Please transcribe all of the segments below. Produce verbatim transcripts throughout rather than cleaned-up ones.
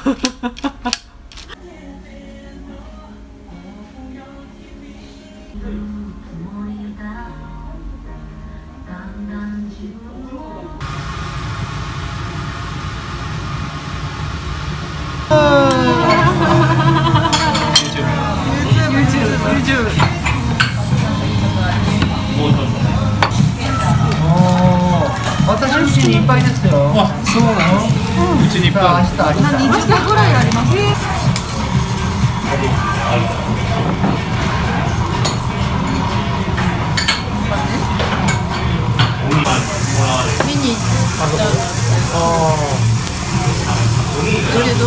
私うちにいっぱいですよ。あ、そうなの？うちにいっぱい。明日明日。明日ぐらいあります。見に行って。ああ。けど、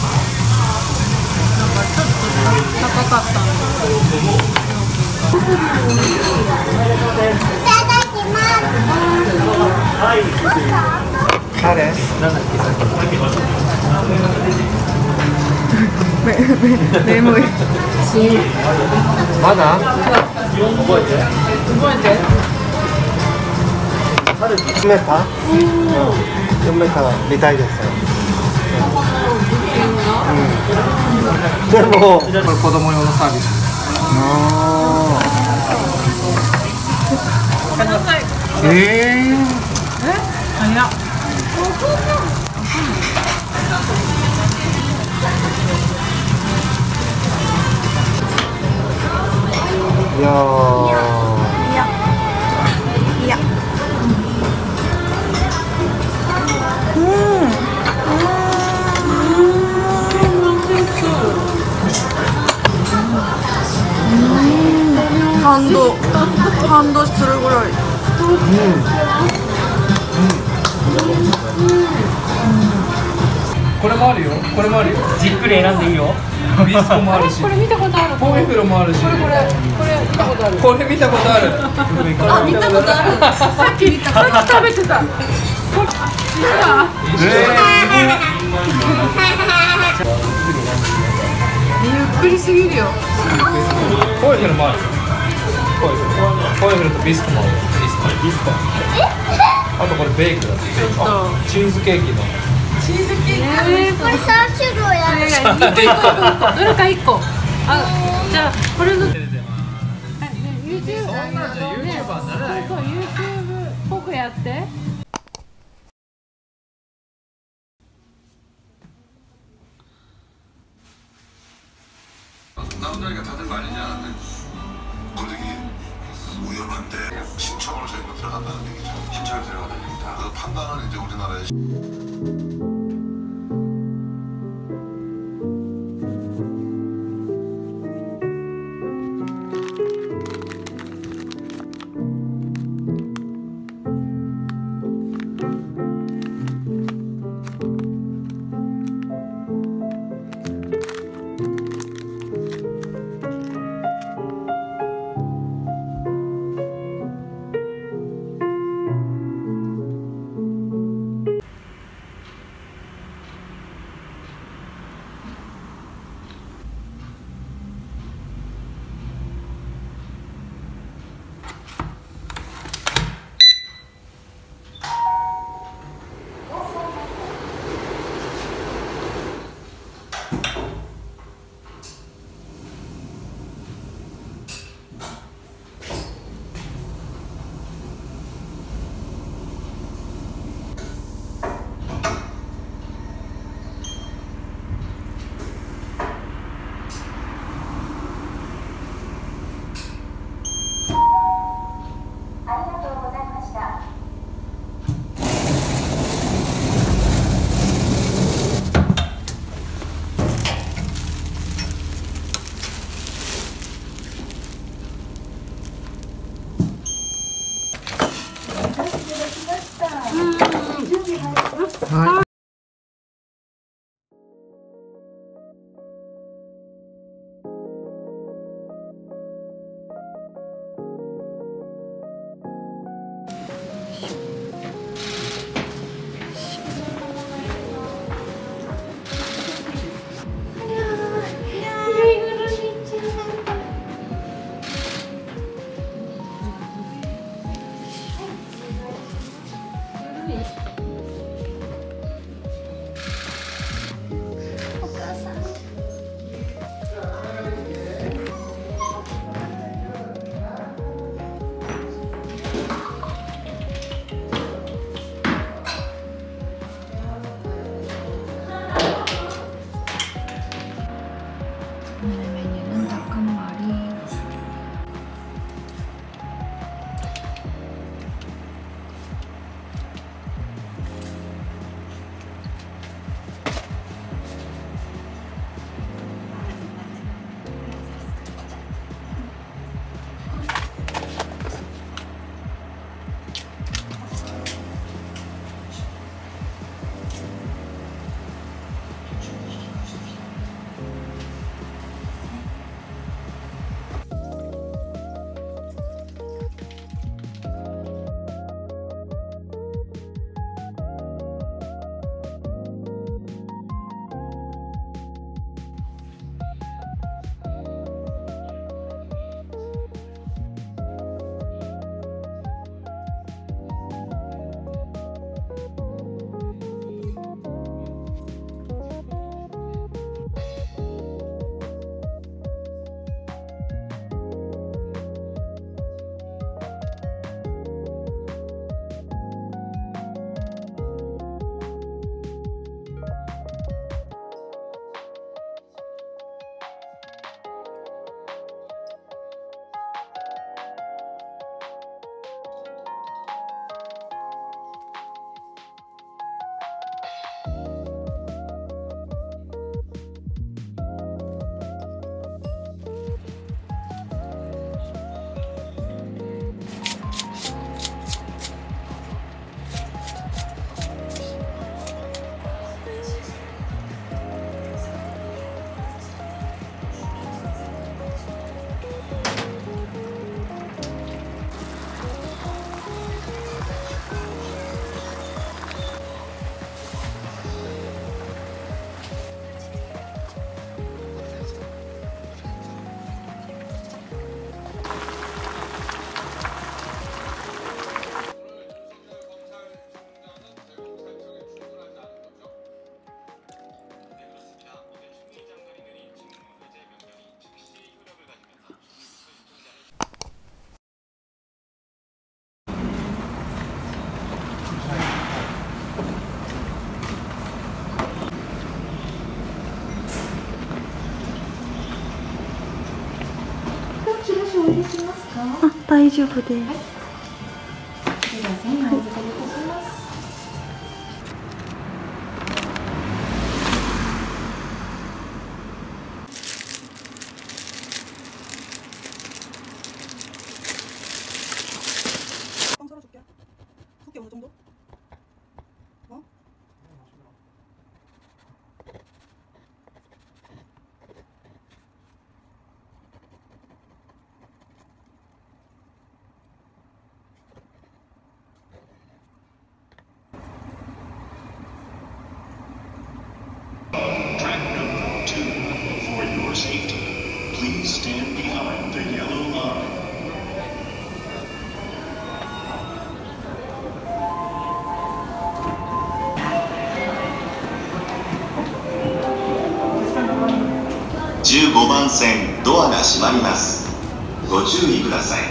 なんかちょっと高かったんで。誰？なんだっけ？眠い。まだ？覚えて？覚えて？読めた？読めたら見たいですよ。でもこれ子供用のサービス。ああ。ええ。え？早っ。いやー。いや。いや。うん。感動。感動するぐらい。うん。これもあるよ。これもあるよ。じっくり選んでいいよ。ビスコもあるし。これ見たことある。ポメフロもあるし。これこれこれ見たことある。これ見たことある。あ、見たことある。さっき見た。さっき食べてた。ゆっくりすぎるよ。ポメフロもある。ポメフロとビスコもある。ビスコ。ビスコ。あとこれベークだ。チーズケーキの。チーズケーキ。これ三種類ある。どれか一個。あ、じゃあこれの。ユーチューブ。そんなんじゃユーチューバーにならないよ。そう、ユーチューブっぽくやって。 나온다니까 다들 많이 하는데 고객이 위험한데 신청으로 저희가 들어간다는 얘기죠. 신청을 들어간다는 얘기다. 그 판단은 이제 우리나라의はい。 あ、大丈夫です。 じゅうごばん線ドアが閉まります。ご注意ください。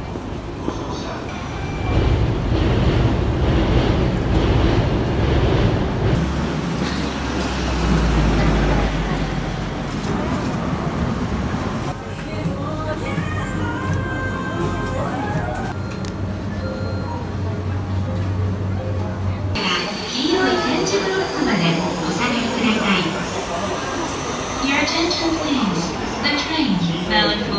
黄色い点字ブロックまでお下がりください。Your attention please. The train bound for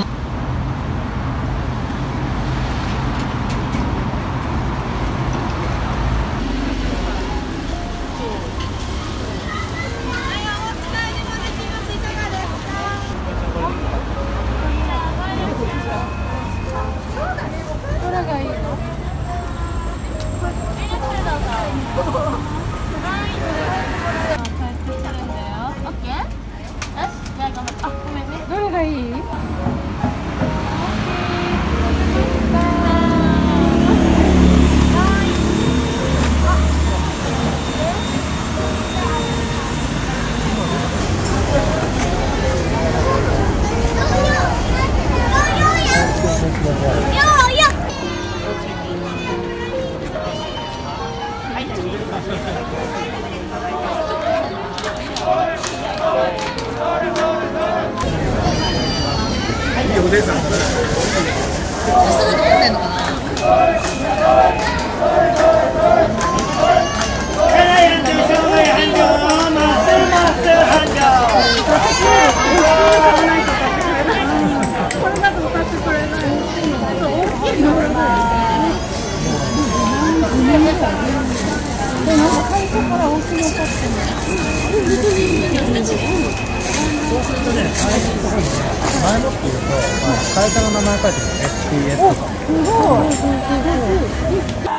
そうするとね、前もっていうと、会社の名前書いてる エスピーエス とか。すごい。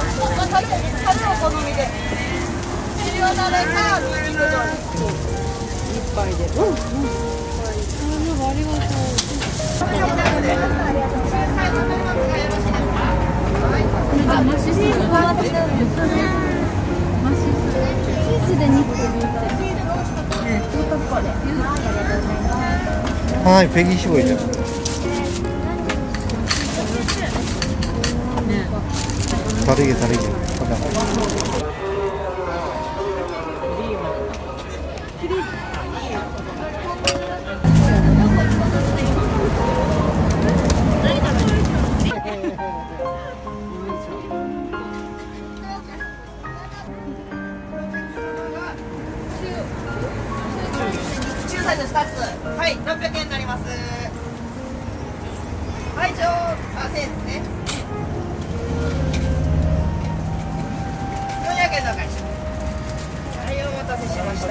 樽お好みで。汁をなれか、ミルクドリンク。 ぱいで。うんうん。ありがとう。マシス。チーズでにこで。 はい、ペギー絞りじゃん。다르게 다르게. 中サイズふたつ、はい、ろっぴゃくえんになります。はい、一応、あ、せんえんですね。よんひゃくえんのお返し。はい、お待たせしました。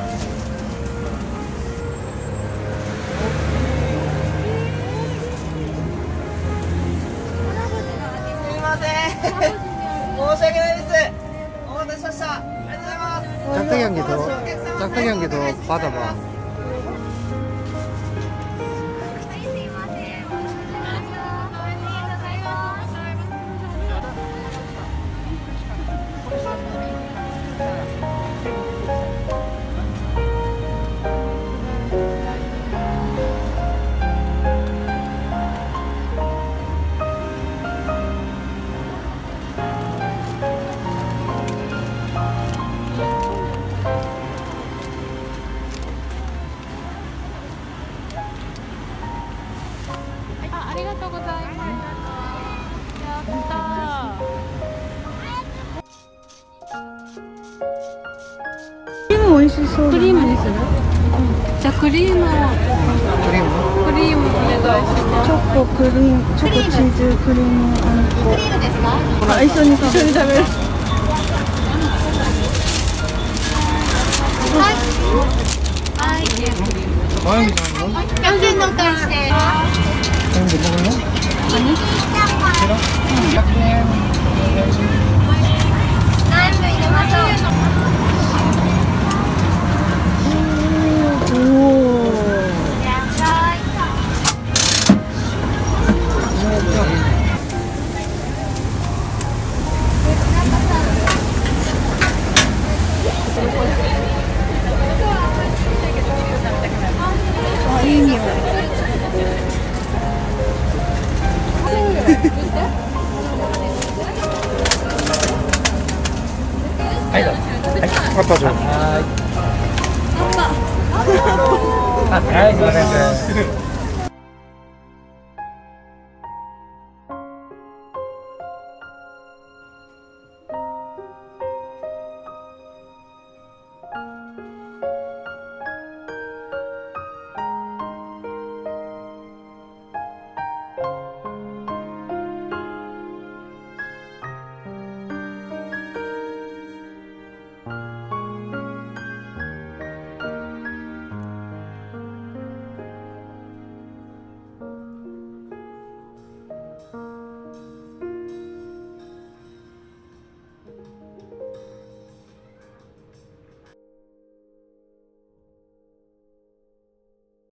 すみません。申し訳ないです。お待たせしました。ありがとうございます。 짝짝이한 게 더, 짝짝이한 게 더 받아봐. 크림 美味しそう。 クリームにする？じゃあクリームを。クリーム？クリームお願いします。 チョコクリーム、チョコチーズクリームあんこ。クリームですか？あ、一緒に食べる。一緒に食べる。はい。はい。 マヨミさんの？ 完全のお返しです。 全部먹을 래? 아니. 싫어? 백 엔. 全部入れましょう。おお。いらっしゃい。あ、いい匂い。 はいどうぞ。はい、パパ上手。はい。パパ。はい、すみません。